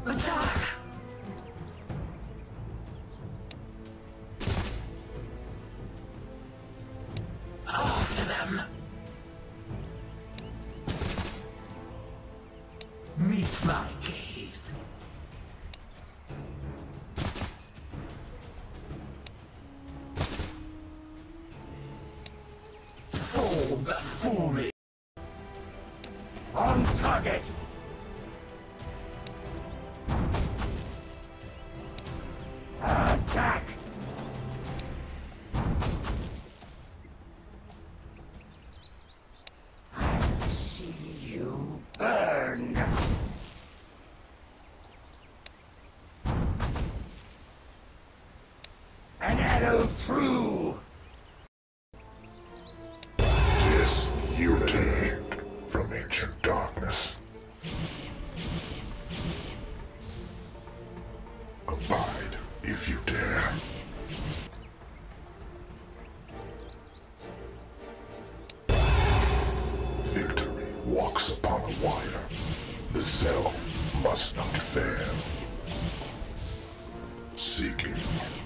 Attack! After them! Meet my gaze. Fall before me. On target! Attack! I'll see you burn! An arrow through! Disunity from ancient darkness. Abide if you dare. Victory walks upon a wire. The self must not fail. Seeking